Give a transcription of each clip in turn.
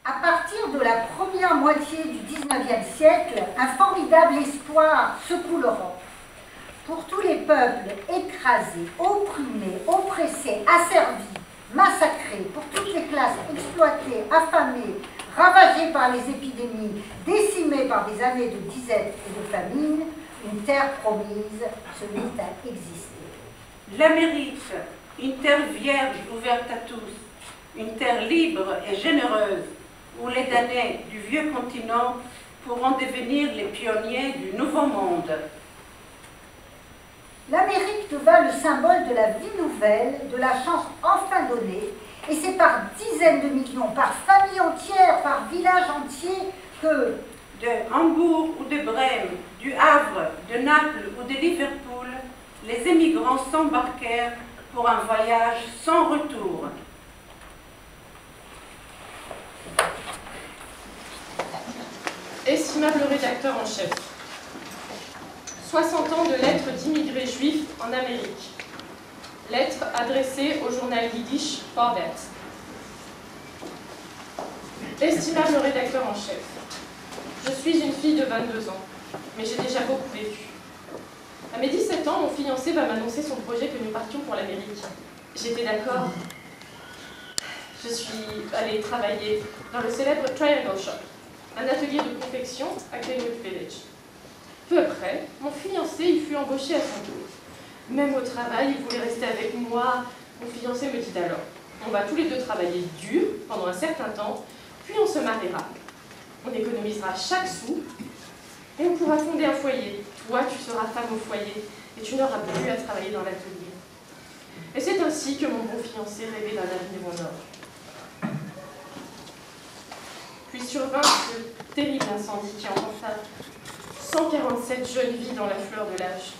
À partir de la première moitié du XIXe siècle, un formidable espoir secoue l'Europe. Pour tous les peuples écrasés, opprimés, oppressés, asservis, massacrés, pour toutes les classes exploitées, affamées, ravagées par les épidémies, décimées par des années de disette et de famine, une terre promise se mit à exister. L'Amérique, une terre vierge ouverte à tous, une terre libre et généreuse, où les damnés du vieux continent pourront devenir les pionniers du nouveau monde. L'Amérique devint le symbole de la vie nouvelle, de la chance enfin donnée, et c'est par dizaines de millions, par familles entières, par villages entiers que, de Hambourg ou de Brême, du Havre, de Naples ou de Liverpool, les émigrants s'embarquèrent pour un voyage sans retour. Estimable rédacteur en chef, 60 ans de lettres d'immigrés juifs en Amérique. Lettres adressées au journal yiddish Vorwärts. Estimable rédacteur en chef, je suis une fille de 22 ans, mais j'ai déjà beaucoup vécu. À mes 17 ans, mon fiancé va m'annoncer son projet que nous partions pour l'Amérique. J'étais d'accord. Je suis allée travailler dans le célèbre Triangle Shop, un atelier de confection à Greenwood Village. Peu après, mon fiancé y fut embauché à son tour. Même au travail, il voulait rester avec moi. Mon fiancé me dit alors, on va tous les deux travailler dur pendant un certain temps, puis on se mariera. On économisera chaque sou et on pourra fonder un foyer. Toi, tu seras femme au foyer et tu n'auras plus à travailler dans l'atelier. Et c'est ainsi que mon bon fiancé rêvait d'un avenir en or. Puis survint ce terrible incendie qui emporta 147 jeunes vies dans la fleur de l'âge.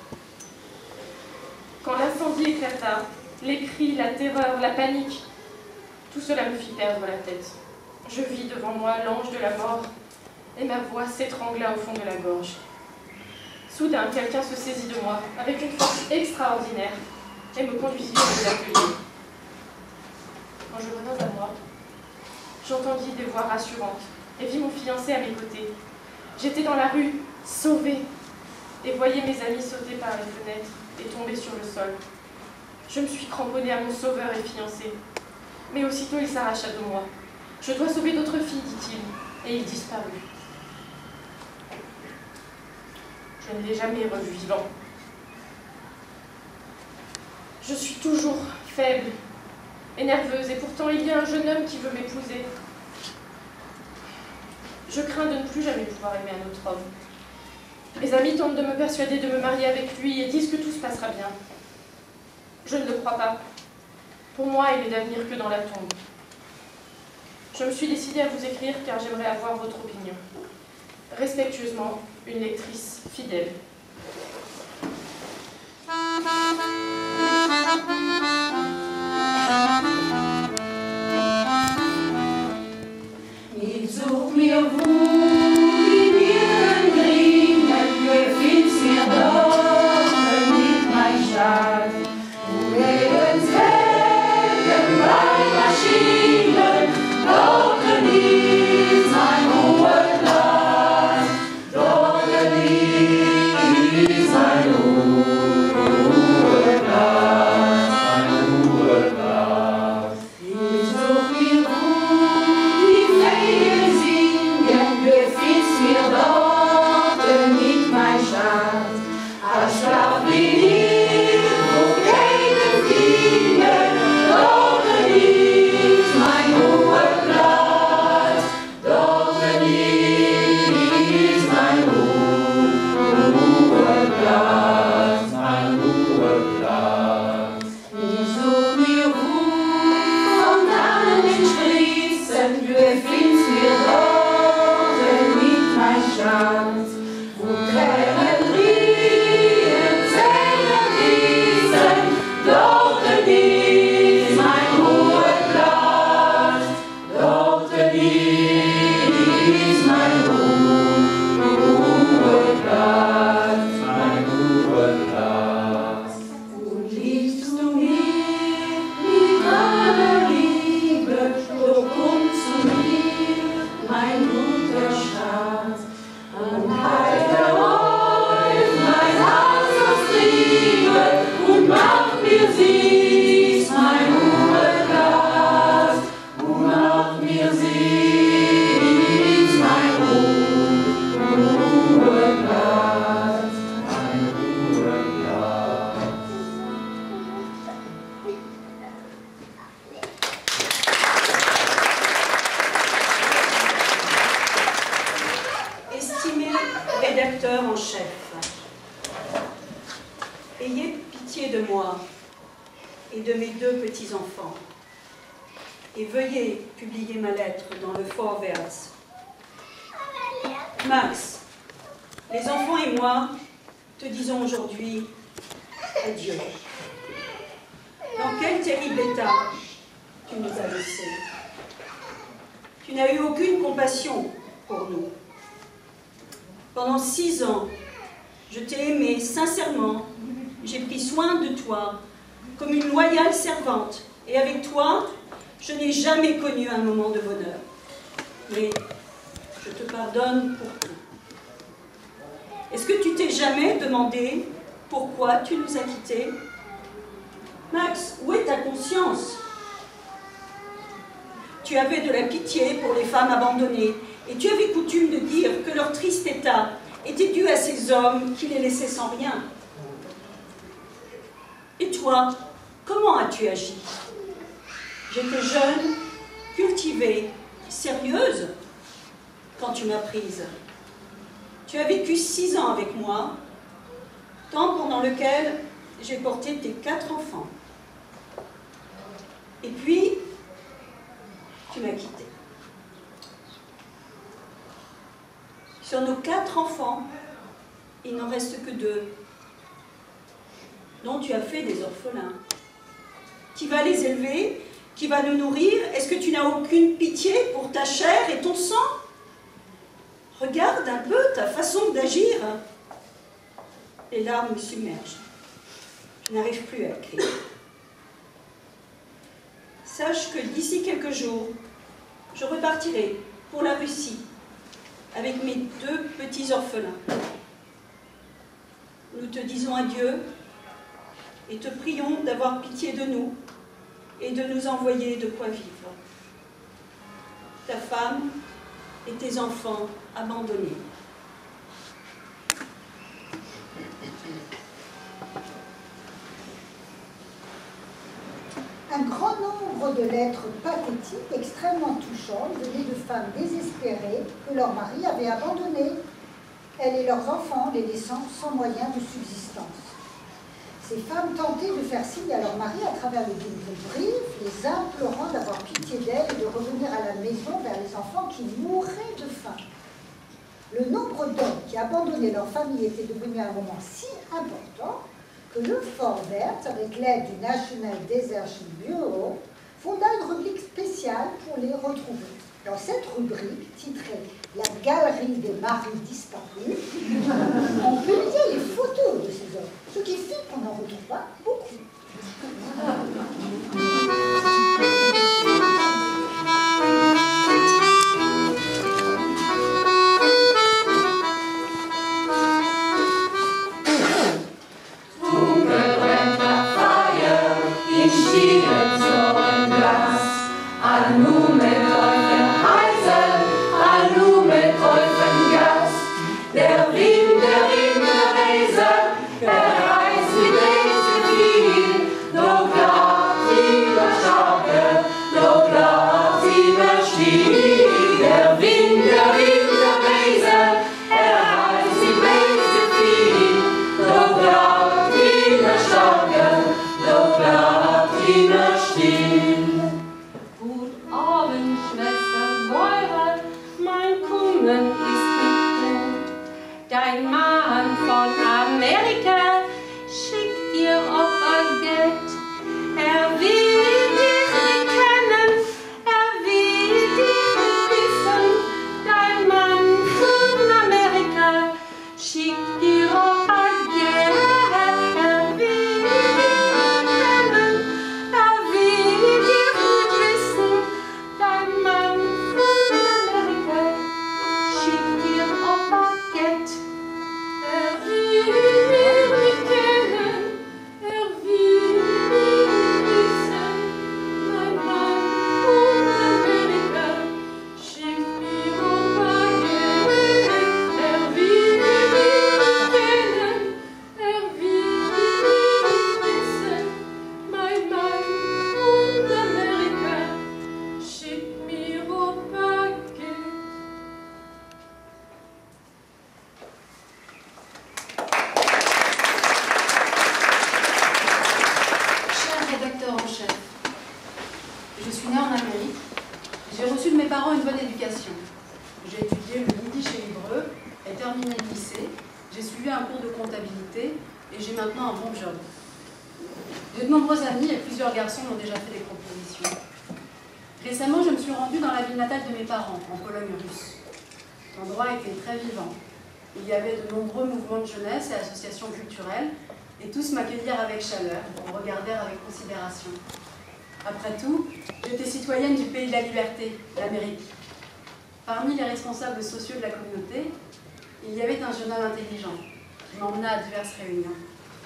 Quand l'incendie éclata, les cris, la terreur, la panique, tout cela me fit perdre la tête. Je vis devant moi l'ange de la mort et ma voix s'étrangla au fond de la gorge. Soudain, quelqu'un se saisit de moi avec une force extraordinaire et me conduisit vers l'atelier. Quand je revins à moi, j'entendis des voix rassurantes et vis mon fiancé à mes côtés. J'étais dans la rue, sauvée, et voyais mes amis sauter par les fenêtres et tomber sur le sol. Je me suis cramponnée à mon sauveur et fiancé, mais aussitôt il s'arracha de moi. Je dois sauver d'autres filles, dit-il, et il disparut. Je ne l'ai jamais revu vivant. Je suis toujours faible et nerveuse, et pourtant il y a un jeune homme qui veut m'épouser. Je crains de ne plus jamais pouvoir aimer un autre homme. Mes amis tentent de me persuader de me marier avec lui et disent que tout se passera bien. Je ne le crois pas. Pour moi, il n'est d'avenir que dans la tombe. Je me suis décidée à vous écrire car j'aimerais avoir votre opinion. Respectueusement, une lectrice fidèle. Ich such mir wo die Birnen grünen, gefällt's mir doch nicht mein Schatz. Wo lebens Helden bei Maschinen, dort ist mein hoher Glas, dort ist mein hoher Glas, mein hoher Glas. Ich such mir wo die Veilchen singen, de mes 2 petits-enfants. Et veuillez publier ma lettre dans le Vorwärts. Max, les enfants et moi te disons aujourd'hui adieu. Dans quel terrible état tu nous as laissés. Tu n'as eu aucune compassion pour nous. Pendant 6 ans, je t'ai aimé sincèrement. J'ai pris soin de toi comme une loyale servante. Et avec toi, je n'ai jamais connu un moment de bonheur. Mais je te pardonne pour tout. Est-ce que tu t'es jamais demandé pourquoi tu nous as quittés? Max, où est ta conscience? Tu avais de la pitié pour les femmes abandonnées et tu avais coutume de dire que leur triste état était dû à ces hommes qui les laissaient sans rien. Et toi, comment as-tu agi? J'étais jeune, cultivée, sérieuse quand tu m'as prise. Tu as vécu 6 ans avec moi, temps pendant lequel j'ai porté tes 4 enfants. Et puis, tu m'as quitté. Sur nos 4 enfants, il n'en reste que 2, dont tu as fait des orphelins. Qui va les élever? Qui va nous nourrir? Est-ce que tu n'as aucune pitié pour ta chair et ton sang? Regarde un peu ta façon d'agir. Les larmes me submergent. Je n'arrive plus à écrire. Sache que d'ici quelques jours, je repartirai pour la Russie avec mes 2 petits orphelins. Nous te disons adieu et te prions d'avoir pitié de nous et de nous envoyer de quoi vivre. Ta femme et tes enfants abandonnés. Un grand nombre de lettres pathétiques, extrêmement touchantes, venaient de femmes désespérées que leur mari avait abandonnées, elles et leurs enfants, les laissant sans moyen de subsistance. Ces femmes tentaient de faire signe à leur mari à travers les briefs, les implorant d'avoir pitié d'elles et de revenir à la maison vers les enfants qui mouraient de faim. Le nombre d'hommes qui abandonnaient leur famille était devenu à un moment si important que le Vorwärts, avec l'aide du National Desertion Bureau, fonda une rubrique spéciale pour les retrouver. Dans cette rubrique, titrée « La galerie des maris disparus », on publiait les photos de ces hommes, ce qui fait qu'on en retrouva beaucoup. She J'ai reçu de mes parents une bonne éducation. J'ai étudié le yiddish et l'hébreu, et terminé le lycée. J'ai suivi un cours de comptabilité et j'ai maintenant un bon job. J'ai de nombreux amis et plusieurs garçons m'ont déjà fait des propositions. Récemment, je me suis rendue dans la ville natale de mes parents, en Pologne russe. L'endroit était très vivant. Il y avait de nombreux mouvements de jeunesse et associations culturelles, et tous m'accueillirent avec chaleur, me regardèrent avec considération. Après tout, j'étais citoyenne du pays de la liberté, l'Amérique. Parmi les responsables sociaux de la communauté, il y avait un jeune homme intelligent qui m'emmena à diverses réunions.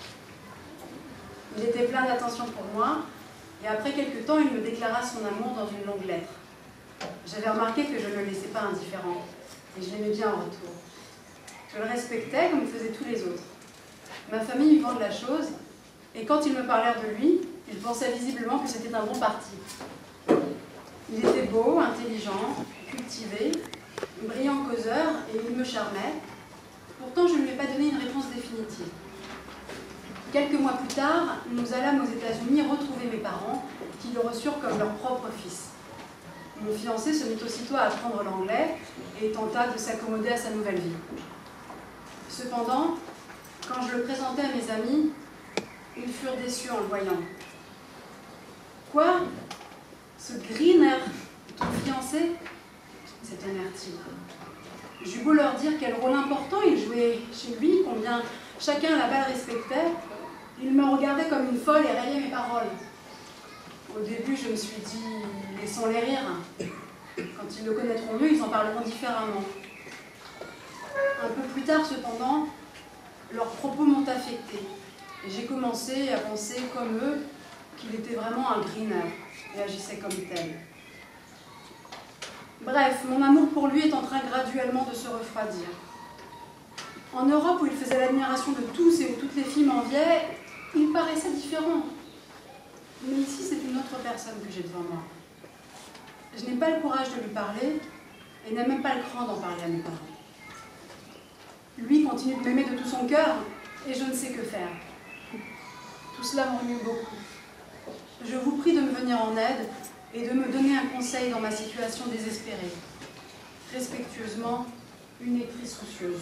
Il était plein d'attention pour moi, et après quelque temps, il me déclara son amour dans une longue lettre. J'avais remarqué que je ne le laissais pas indifférent, et je l'aimais bien en retour. Je le respectais comme faisaient tous les autres. Ma famille vivant de la chose, et quand ils me parlèrent de lui, ils pensaient visiblement que c'était un bon parti. Il était beau, intelligent, cultivé, brillant causeur, et il me charmait. Pourtant, je ne lui ai pas donné une réponse définitive. Quelques mois plus tard, nous allâmes aux États-Unis retrouver mes parents, qui le reçurent comme leur propre fils. Mon fiancé se mit aussitôt à apprendre l'anglais et tenta de s'accommoder à sa nouvelle vie. Cependant, quand je le présentais à mes amis, ils furent déçus en le voyant. « Quoi? Ce Greener, ton fiancé ?» s'étonnèrent-ils. J'eus beau leur dire quel rôle important il jouait chez lui, combien chacun là-bas le respectait, ils me regardaient comme une folle et rayaient mes paroles. Au début, je me suis dit, laissons-les rire. Quand ils le connaîtront mieux, ils en parleront différemment. Un peu plus tard, cependant, leurs propos m'ont affectée. Et j'ai commencé à penser, comme eux, qu'il était vraiment un greener et agissait comme tel. Bref, mon amour pour lui est en train graduellement de se refroidir. En Europe, où il faisait l'admiration de tous et où toutes les filles m'enviaient, il paraissait différent. Mais ici, c'est une autre personne que j'ai devant moi. Je n'ai pas le courage de lui parler et n'ai même pas le cran d'en parler à mes parents. Lui continue de m'aimer de tout son cœur et je ne sais que faire. Tout cela m'ennuie beaucoup. Je vous prie de me venir en aide et de me donner un conseil dans ma situation désespérée. Respectueusement, une lectrice soucieuse.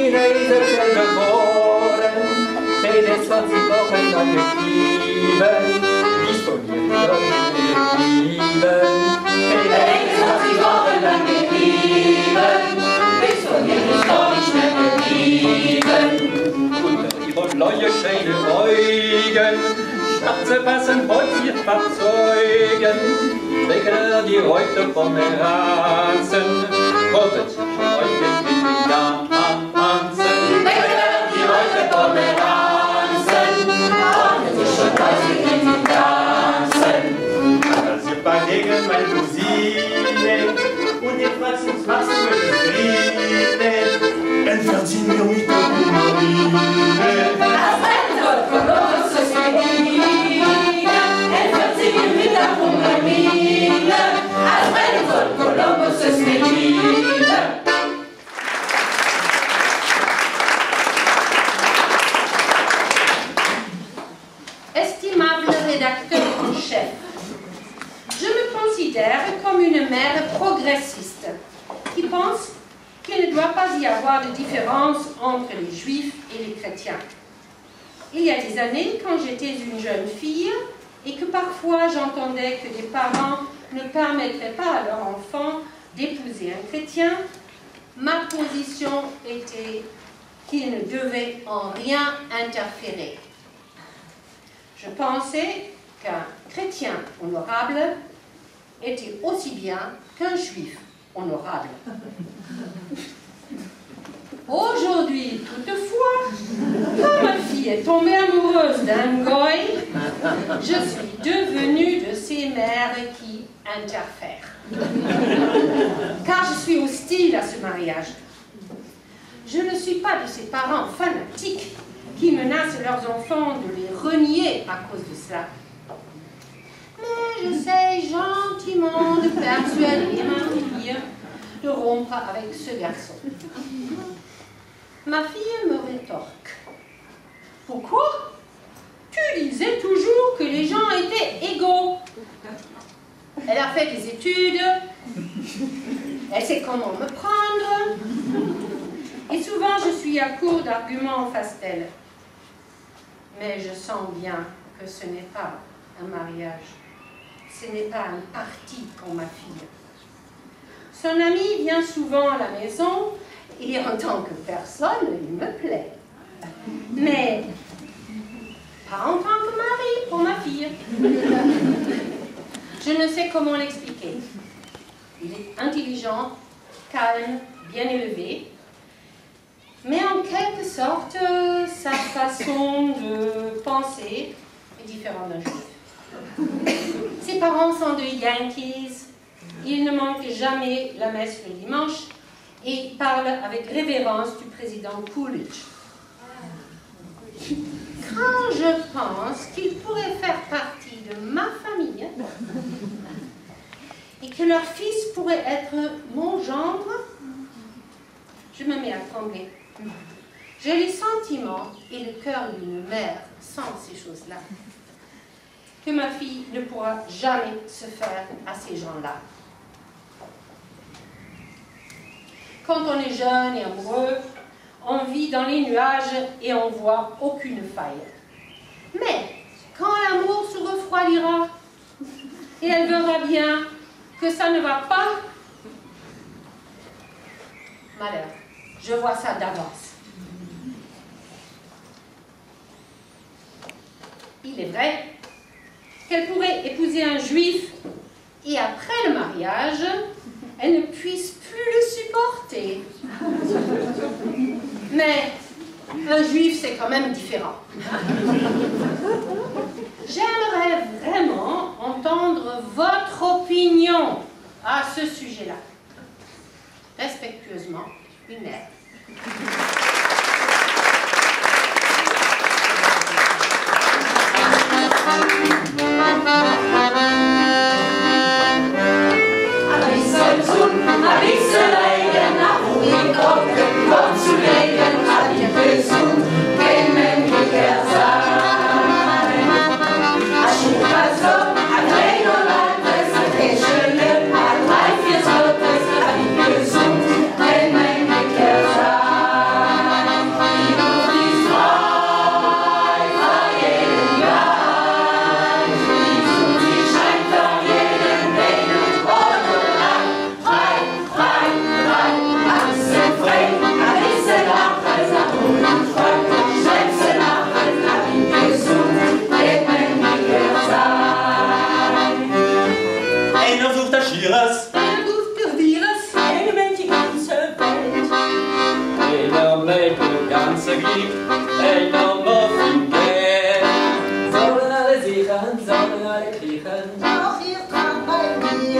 die Reise geboren, Felix 20 Wochen lang geblieben, ist von mir wieder geblieben. Felix 20 Wochen lang geblieben, ist von mir noch nicht mehr geblieben. Und über neue schöne Augen, schwarze passen Holzfahrzeugen, wegen die Leute vom Rasen, wollen sich heute mit den Japanzen. Wegen die Leute vom Rasen, wollen sich schon heute mit den Japanzen. Als wir überlegen meine Cousine und die Franzen wachsen mit den Frieden, entfernt sie mir mit der Marine. Das Rennen Kolumbus ist Medina, entfernt sie mir mit der Marine. Das Rennen Kolumbus ist Medina. Estimable rédacteur en chef, je me considère comme une mère progressiste qui pense qu'il ne doit pas y avoir de différence entre les juifs et les chrétiens. Il y a des années, quand j'étais une jeune fille et que parfois j'entendais que des parents ne permettraient pas à leur enfant d'épouser un chrétien, ma position était qu'il ne devait en rien interférer. Je pensais qu'un chrétien honorable était aussi bien qu'un juif honorable. Aujourd'hui, toutefois, quand ma fille est tombée amoureuse d'un goy, je suis devenue de ces mères qui interfèrent. Car je suis hostile à ce mariage. Je ne suis pas de ces parents fanatiques qui menacent leurs enfants de les renier à cause de cela. Mais j'essaie gentiment de persuader ma fille de rompre avec ce garçon. Ma fille me rétorque. Pourquoi? Tu disais toujours que les gens étaient égaux. Elle a fait des études, elle sait comment me prendre, et souvent je suis à court d'arguments en face d'elle. Mais je sens bien que ce n'est pas un mariage, ce n'est pas un parti pour ma fille. Son ami vient souvent à la maison et en tant que personne, il me plaît. Mais pas en tant que mari pour ma fille. Je ne sais comment l'expliquer. Il est intelligent, calme, bien élevé, mais en quelque sorte, sa façon de penser est différente d'un juif. Ses parents sont de Yankees, il ne manque jamais la messe le dimanche et parle avec révérence du président Coolidge. Quand je pense qu'il pourrait faire partie de ma famille et que leur fils pourrait être mon gendre, je me mets à trembler. J'ai les sentiments et le cœur d'une mère sans ces choses-là, que ma fille ne pourra jamais se faire à ces gens-là. Quand on est jeune et amoureux, on vit dans les nuages et on ne voit aucune faille. Mais quand l'amour se refroidira et elle verra bien que ça ne va pas, malheur, je vois ça d'avance. Il est vrai qu'elle pourrait épouser un juif et après le mariage, elle ne puisse plus le supporter. Mais un juif, c'est quand même différent. J'aimerais vraiment entendre votre opinion à ce sujet-là. Respectueusement, une mère. ganze Glück, hey, noch mal viel gern. Sollen alle sichern, sollen alle kriechen. Doch ihr kommt bei mir.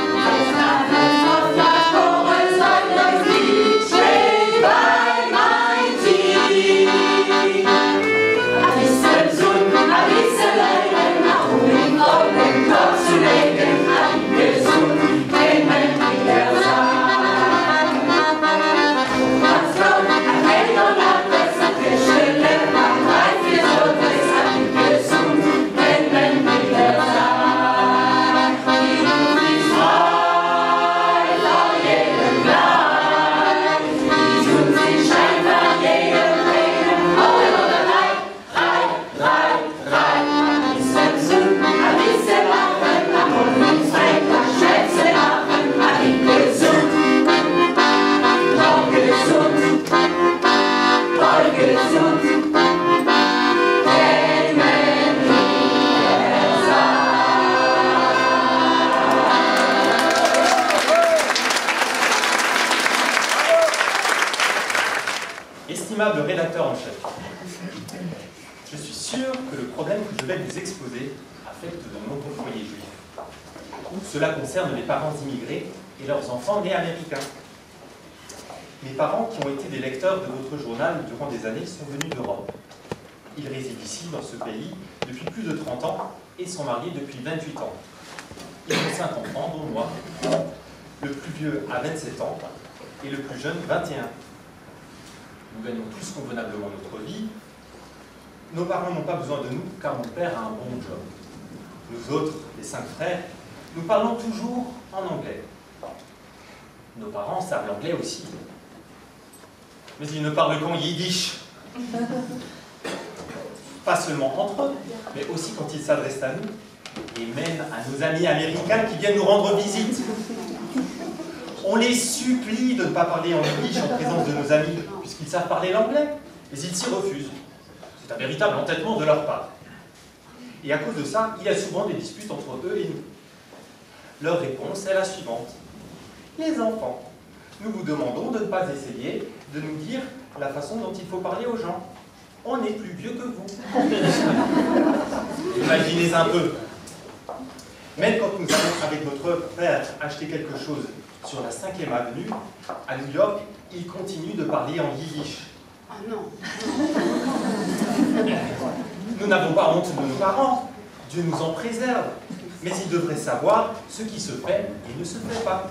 Estimable rédacteur en chef, je suis sûr que le problème que je vais vous exposer affecte de nombreux foyers juifs. Cela concerne les parents immigrés et leurs enfants nés américains. Mes parents, qui ont été des lecteurs de votre journal durant des années, sont venus d'Europe. Ils résident ici, dans ce pays, depuis plus de 30 ans et sont mariés depuis 28 ans. Ils ont 5 enfants, dont moi. Le plus vieux a 27 ans et le plus jeune 21. Nous gagnons tous convenablement notre vie. Nos parents n'ont pas besoin de nous car mon père a un bon job. Nous autres, les 5 frères, nous parlons toujours en anglais. Nos parents savent l'anglais aussi. Mais ils ne parlent qu'en yiddish. Pas seulement entre eux, mais aussi quand ils s'adressent à nous, et même à nos amis américains qui viennent nous rendre visite. On les supplie de ne pas parler en yiddish en présence de nos amis, puisqu'ils savent parler l'anglais, mais ils s'y refusent. C'est un véritable entêtement de leur part. Et à cause de ça, il y a souvent des disputes entre eux et nous. Leur réponse est la suivante. Les enfants, nous vous demandons de ne pas essayer de nous dire la façon dont il faut parler aux gens. On est plus vieux que vous. Imaginez un peu. Même quand nous allons avec notre père acheter quelque chose sur la 5e avenue, à New York, il continue de parler en yiddish. Ah non. Nous n'avons pas honte de nos parents. Dieu nous en préserve. Mais ils devraient savoir ce qui se fait et ne se fait pas.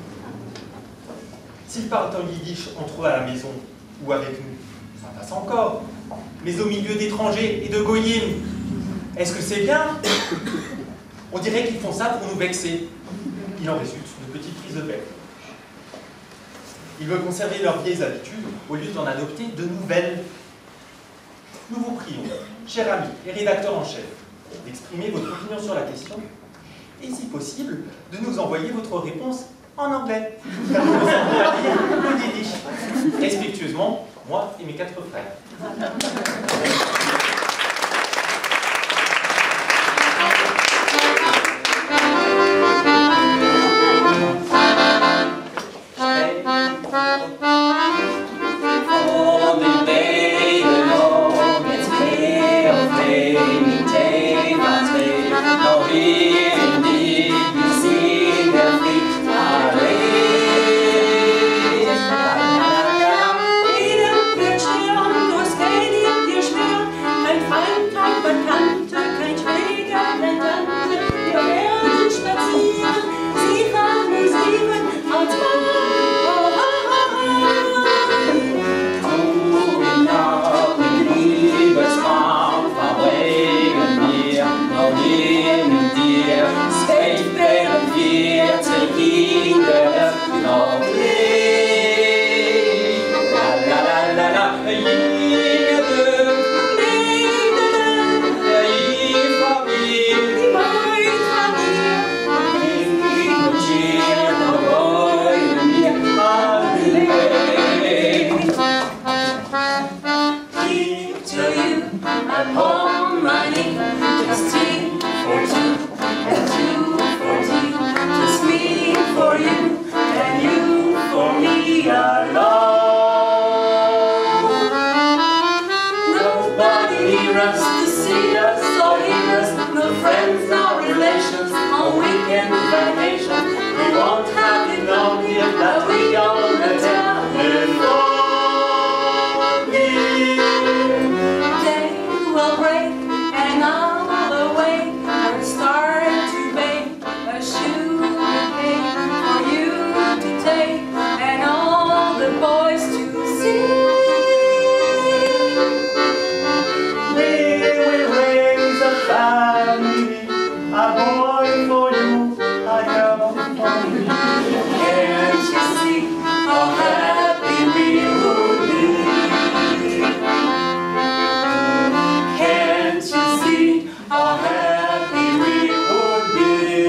S'ils parlent en yiddish entre eux à la maison ou avec nous, ça passe encore. Mais au milieu d'étrangers et de goyim, est-ce que c'est bien? On dirait qu'ils font ça pour nous vexer. Il en résulte de petites prises de bec. Ils veulent conserver leurs vieilles habitudes au lieu d'en adopter de nouvelles. Nous vous prions, cher ami et rédacteur en chef, d'exprimer votre opinion sur la question et, si possible, de nous envoyer votre réponse en anglais. Car nous ne savons pas lire le yiddish. Respectueusement, moi et mes 4 frères. For me alone. won't have it long if that we gonna tell before me. Day will break and I'll awake and start to bake a sugar cake for you to take and all the boys to see. We will raise a family, a boy for you, a girl for me. Can't you see how happy we would be? Can't you see how happy we would be?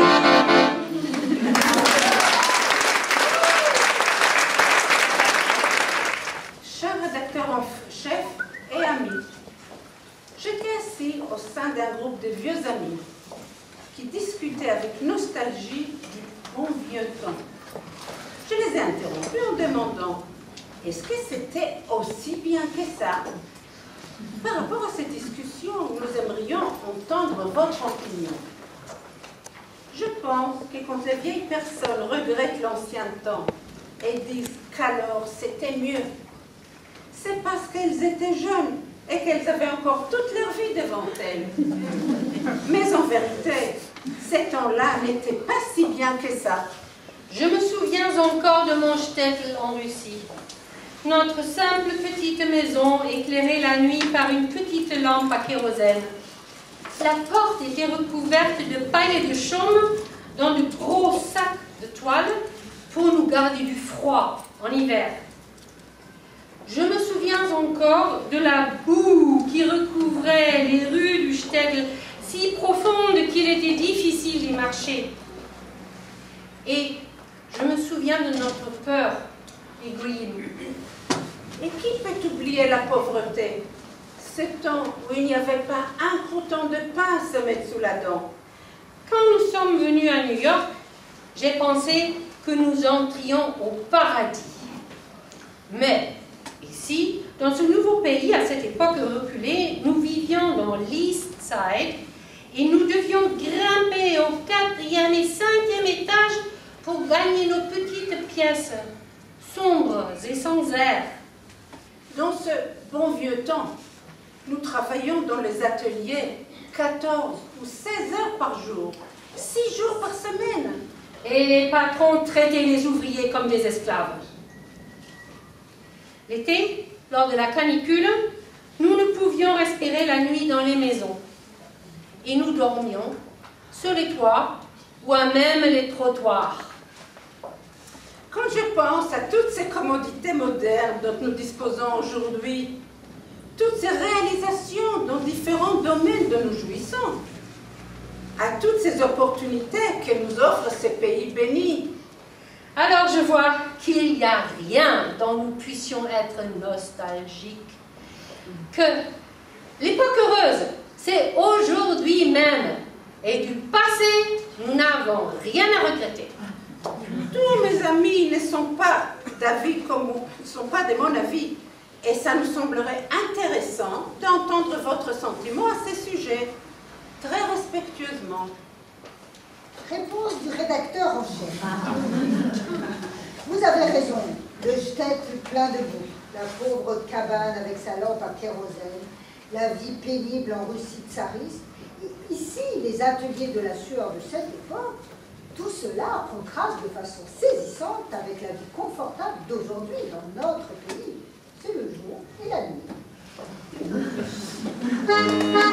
Cher rédacteur en chef et amis, j'étais assis au sein d'un groupe de vieux amis qui discutaient avec nostalgie du bon vieux temps. Je les ai interrompus en demandant « Est-ce que c'était aussi bien que ça ?» Par rapport à cette discussion, nous aimerions entendre votre opinion. Je pense que quand les vieilles personnes regrettent l'ancien temps et disent qu'alors c'était mieux, c'est parce qu'elles étaient jeunes et qu'elles avaient encore toute leur vie devant elles. Mais en vérité, ces temps-là n'étaient pas si bien que ça. Je me souviens encore de mon shtetl en Russie. Notre simple petite maison éclairée la nuit par une petite lampe à kérosène. La porte était recouverte de paille et de chaume dans de gros sacs de toile pour nous garder du froid en hiver. Je me souviens encore de la boue qui recouvrait les rues du shtetl, si profonde qu'il était difficile d'y marcher. Et je me souviens de notre peur aiguille. Et qui peut oublier la pauvreté? Ce temps où il n'y avait pas un crouton de pain à se mettre sous la dent. Quand nous sommes venus à New York, j'ai pensé que nous entrions au paradis. Mais ici, dans ce nouveau pays, à cette époque reculée, nous vivions dans l'East Side et nous devions grimper au 4e et 5e étage pour gagner nos petites pièces, sombres et sans air. Dans ce bon vieux temps, nous travaillions dans les ateliers 14 ou 16 heures par jour, 6 jours par semaine. Et les patrons traitaient les ouvriers comme des esclaves. L'été, lors de la canicule, nous ne pouvions respirer la nuit dans les maisons. Et nous dormions sur les toits ou à même les trottoirs. Quand je pense à toutes ces commodités modernes dont nous disposons aujourd'hui, toutes ces réalisations dans différents domaines dont nous jouissons, à toutes ces opportunités que nous offrent ces pays bénis, alors je vois qu'il n'y a rien dont nous puissions être nostalgiques. Que l'époque heureuse, c'est aujourd'hui même. Et du passé, nous n'avons rien à regretter. Tous mes amis ne sont pas d'avis comme vous, ne sont pas de mon avis. Et ça nous semblerait intéressant d'entendre votre sentiment à ces sujets, très respectueusement. Réponse du rédacteur en chef. Vous avez raison, le shtetl plein de boue, la pauvre cabane avec sa lampe à kérosène, la vie pénible en Russie tsariste, et ici les ateliers de la sueur de cette époque, tout cela contraste de façon saisissante avec la vie confortable d'aujourd'hui dans notre pays. C'est le jour et la nuit.